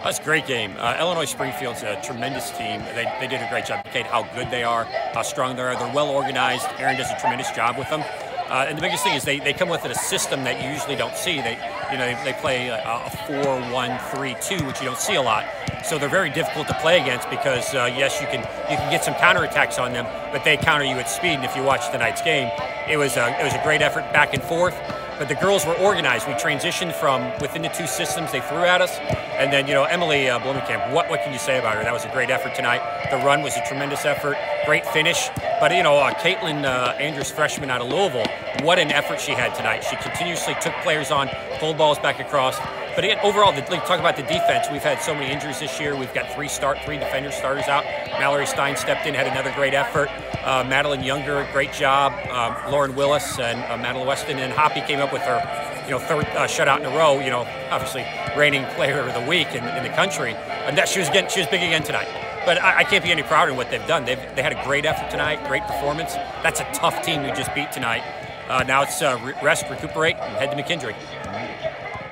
That's a great game. Illinois Springfield's a tremendous team. They did a great job. Indicated how good they are, how strong they are. They're well organized. Aaron does a tremendous job with them. And the biggest thing is they come with a system that you usually don't see. They play a 4-1-3-2, which you don't see a lot. So they're very difficult to play against because yes, you can get some counterattacks on them, but they counter you at speed. And if you watch tonight's game, it was a great effort back and forth. But the girls were organized. We transitioned from within the two systems they threw at us. And then, Emily Blumenkamp, what can you say about her? That was a great effort tonight. The run was a tremendous effort, great finish. But, Caitlin Andrews, freshman out of Louisville, what an effort she had tonight. She continuously took players on, pulled balls back across. But again, overall, talk about the defense. We've had so many injuries this year. We've got three defender starters out. Mallory Stein stepped in, had another great effort. Madeline Younger, great job. Lauren Willis and Madeline Weston and Hoppy came up with her, third shutout in a row. Obviously reigning player of the week in the country. And that she was big again tonight. But I can't be any prouder of what they've done. They had a great effort tonight, great performance. That's a tough team we just beat tonight. Now it's rest, recuperate, and head to McKendree.